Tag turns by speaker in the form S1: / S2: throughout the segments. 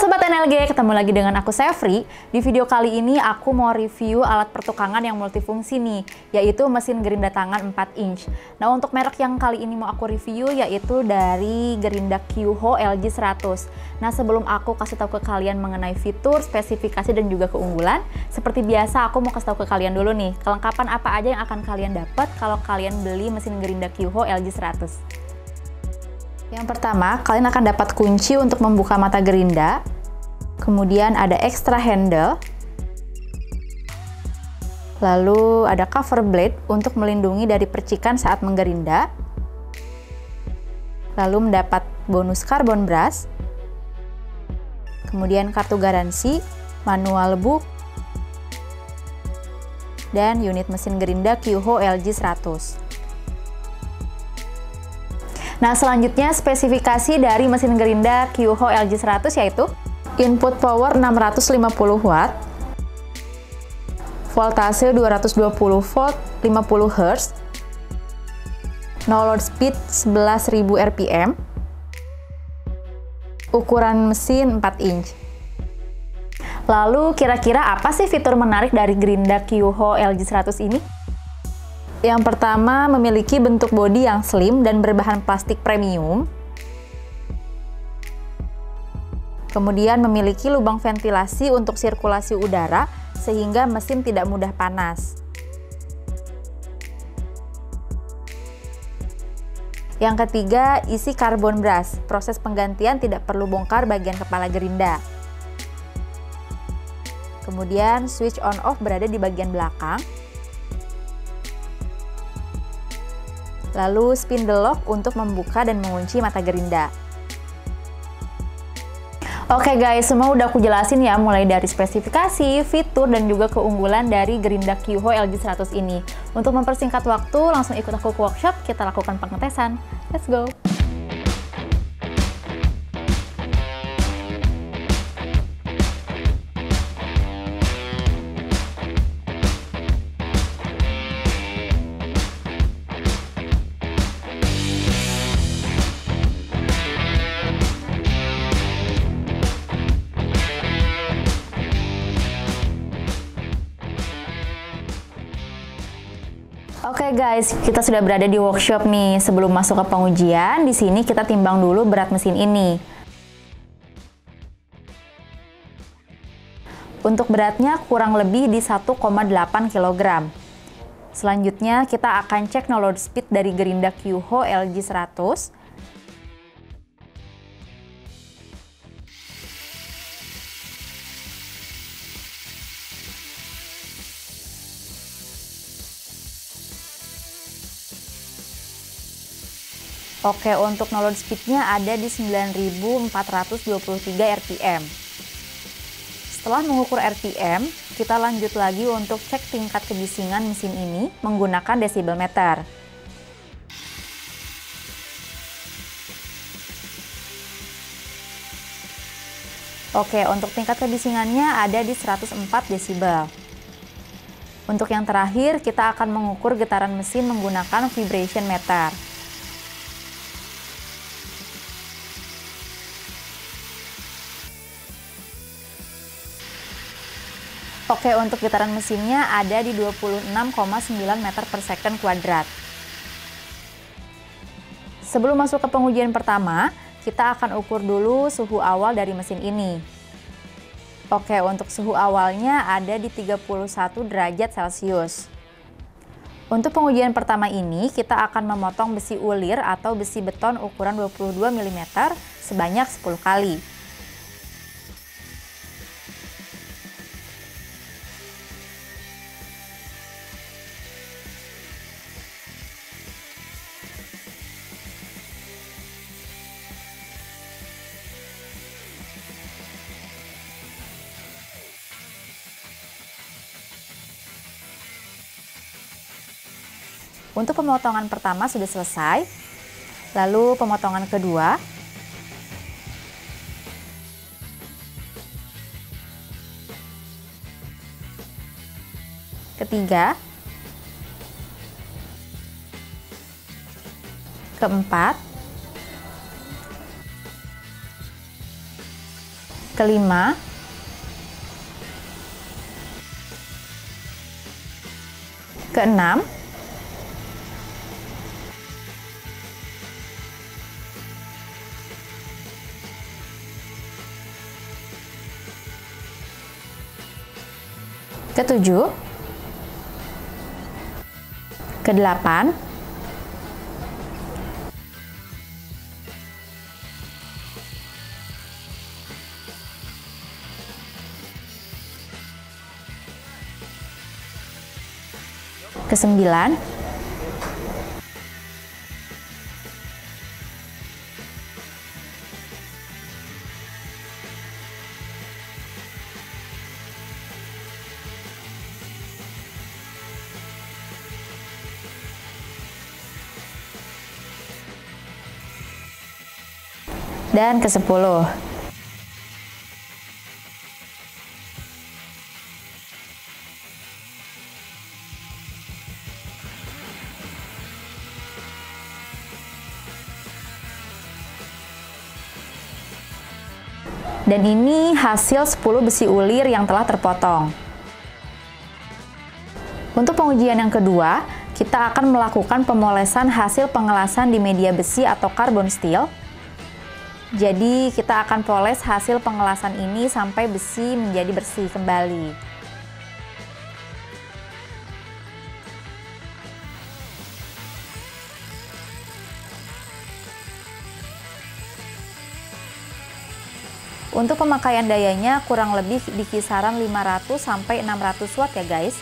S1: Sobat NLG, ketemu lagi dengan aku Sevri. Di video kali ini aku mau review alat pertukangan yang multifungsi nih, yaitu mesin gerinda tangan 4 inch. Nah, untuk merek yang kali ini mau aku review yaitu dari Gerinda Kyuho LG100. Nah, sebelum aku kasih tahu ke kalian mengenai fitur, spesifikasi, dan juga keunggulan, seperti biasa aku mau kasih tahu ke kalian dulu nih, kelengkapan apa aja yang akan kalian dapat kalau kalian beli mesin Gerinda Kyuho LG100. Yang pertama, kalian akan dapat kunci untuk membuka mata gerinda. Kemudian ada extra handle. Lalu ada cover blade untuk melindungi dari percikan saat menggerinda. Lalu mendapat bonus carbon brush. Kemudian kartu garansi, manual book, dan unit mesin gerinda Kyuho LG100. Nah, selanjutnya spesifikasi dari mesin gerinda Kyuho LG100 yaitu input power 650 watt, voltase 220 volt 50 Hz, no load speed 11.000 rpm, ukuran mesin 4 inch. Lalu kira-kira apa sih fitur menarik dari gerinda Kyuho LG100 ini? Yang pertama, memiliki bentuk bodi yang slim dan berbahan plastik premium. Kemudian memiliki lubang ventilasi untuk sirkulasi udara sehingga mesin tidak mudah panas. Yang ketiga, isi carbon brush. Proses penggantian tidak perlu bongkar bagian kepala gerinda. Kemudian switch on off berada di bagian belakang. Lalu spindle lock untuk membuka dan mengunci mata gerinda. Oke guys, semua udah aku jelasin ya, mulai dari spesifikasi, fitur, dan juga keunggulan dari gerinda Kyuho LG100 ini. Untuk mempersingkat waktu, langsung ikut aku ke workshop, kita lakukan pengetesan. Let's go! Oke guys, kita sudah berada di workshop nih. Sebelum masuk ke pengujian, di sini kita timbang dulu berat mesin ini. Untuk beratnya kurang lebih di 1,8 kg. Selanjutnya kita akan cek no load speed dari gerinda Kyuho LG100. Oke, untuk no load speed-nya ada di 9.423 rpm. Setelah mengukur rpm, kita lanjut lagi untuk cek tingkat kebisingan mesin ini menggunakan decibel meter. Oke, untuk tingkat kebisingannya ada di 104 desibel. Untuk yang terakhir, kita akan mengukur getaran mesin menggunakan vibration meter. Oke, untuk getaran mesinnya ada di 26,9 meter per second kuadrat. Sebelum masuk ke pengujian pertama, kita akan ukur dulu suhu awal dari mesin ini. Oke, untuk suhu awalnya ada di 31 derajat Celcius. Untuk pengujian pertama ini, kita akan memotong besi ulir atau besi beton ukuran 22 mm sebanyak 10 kali. Untuk pemotongan pertama sudah selesai, lalu pemotongan kedua, ketiga, keempat, kelima, keenam, ketujuh, kedelapan, kesembilan, dan ke-10. Dan ini hasil 10 besi ulir yang telah terpotong. Untuk pengujian yang kedua, kita akan melakukan pemolesan hasil pengelasan di media besi atau karbon steel. Jadi kita akan poles hasil pengelasan ini sampai besi menjadi bersih kembali. Untuk pemakaian dayanya kurang lebih di kisaran 500 sampai 600 watt ya guys.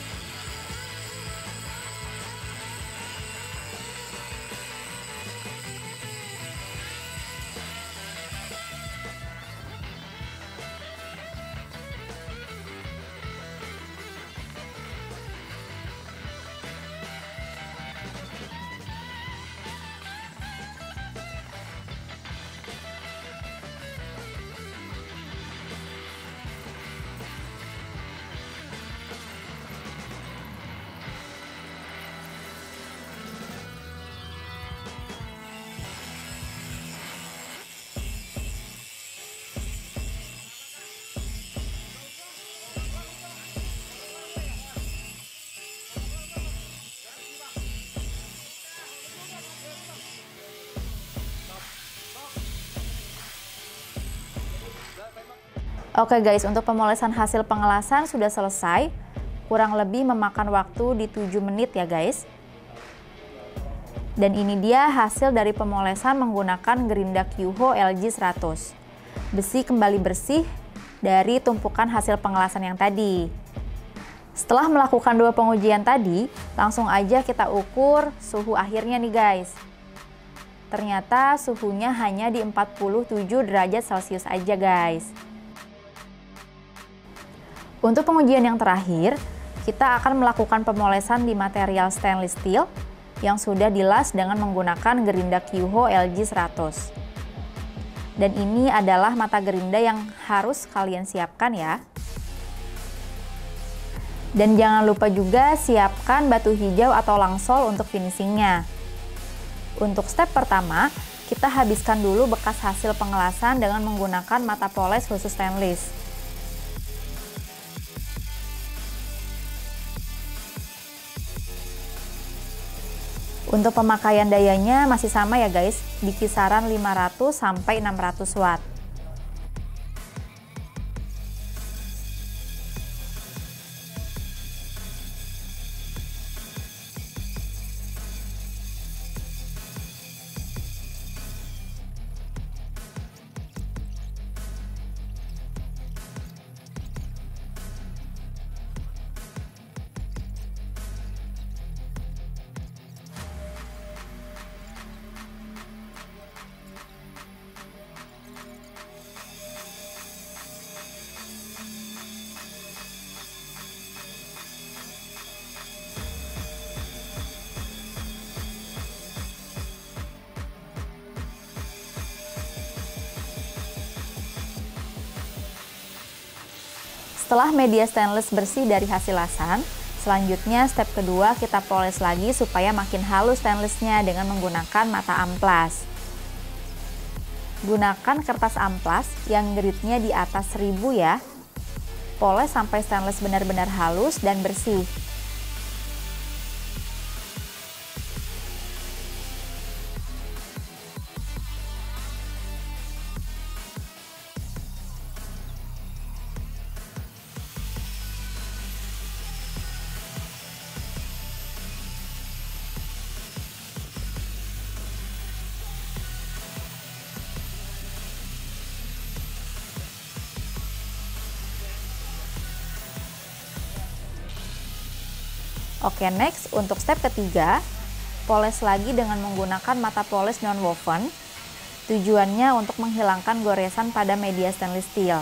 S1: Oke guys, untuk pemolesan hasil pengelasan sudah selesai. Kurang lebih memakan waktu di 7 menit ya guys. Dan ini dia hasil dari pemolesan menggunakan gerinda Kyuho LG100. Besi kembali bersih dari tumpukan hasil pengelasan yang tadi. Setelah melakukan 2 pengujian tadi, langsung aja kita ukur suhu akhirnya nih guys. Ternyata suhunya hanya di 47 derajat Celcius aja guys. Untuk pengujian yang terakhir, kita akan melakukan pemolesan di material stainless steel yang sudah dilas dengan menggunakan gerinda Kyuho LG100. Dan ini adalah mata gerinda yang harus kalian siapkan ya. Dan jangan lupa juga siapkan batu hijau atau langsol untuk finishingnya. Untuk step pertama, kita habiskan dulu bekas hasil pengelasan dengan menggunakan mata poles khusus stainless. Untuk pemakaian dayanya masih sama ya guys, di kisaran 500 sampai 600 watt. Setelah media stainless bersih dari hasil lasan, selanjutnya step kedua kita poles lagi supaya makin halus stainlessnya dengan menggunakan mata amplas. Gunakan kertas amplas yang gritnya di atas 1000 ya. Poles sampai stainless benar-benar halus dan bersih. Oke, next untuk step ketiga, poles lagi dengan menggunakan mata poles non-woven. Tujuannya untuk menghilangkan goresan pada media stainless steel.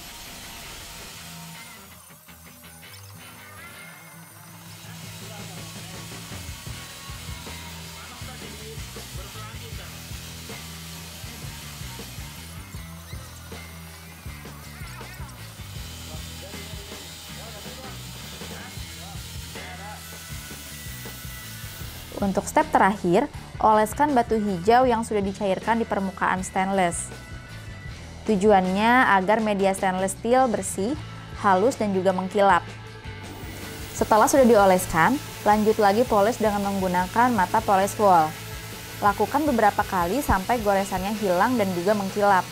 S1: Untuk step terakhir, oleskan batu hijau yang sudah dicairkan di permukaan stainless. Tujuannya agar media stainless steel bersih, halus, dan juga mengkilap. Setelah sudah dioleskan, lanjut lagi poles dengan menggunakan mata poles wall. Lakukan beberapa kali sampai goresannya hilang dan juga mengkilap.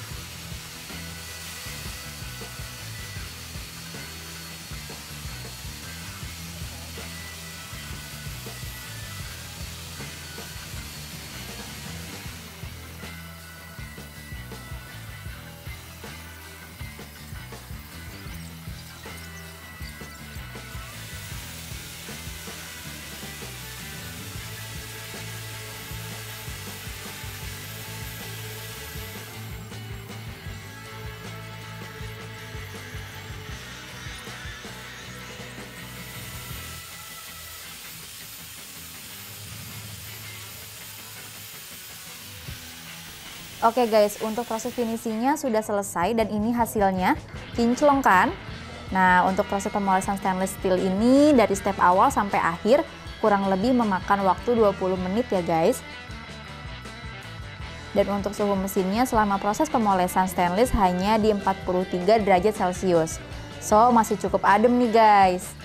S1: Oke guys, untuk proses finishingnya sudah selesai dan ini hasilnya. Kinclong kan? Nah, untuk proses pemolesan stainless steel ini dari step awal sampai akhir kurang lebih memakan waktu 20 menit ya guys. Dan untuk suhu mesinnya selama proses pemolesan stainless hanya di 43 derajat Celcius. So, masih cukup adem nih guys.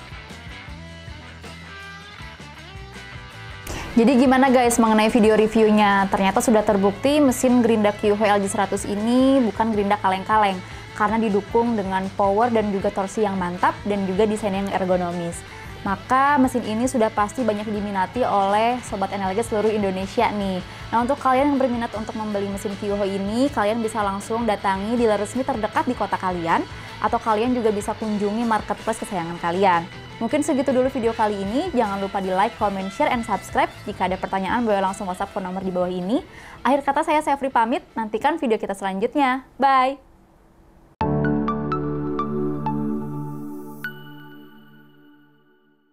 S1: Jadi gimana guys mengenai video reviewnya? Ternyata sudah terbukti mesin Grinda QH LG100 ini bukan Grinda kaleng-kaleng karena didukung dengan power dan juga torsi yang mantap dan juga desain yang ergonomis. Maka mesin ini sudah pasti banyak diminati oleh Sobat NLG seluruh Indonesia nih. Nah, untuk kalian yang berminat untuk membeli mesin QH ini, kalian bisa langsung datangi dealer resmi terdekat di kota kalian, atau kalian juga bisa kunjungi marketplace kesayangan kalian. Mungkin segitu dulu video kali ini. Jangan lupa di like, comment, share, and subscribe. Jika ada pertanyaan boleh langsung WhatsApp ke nomor di bawah ini. Akhir kata saya Sefri pamit. Nantikan video kita selanjutnya. Bye!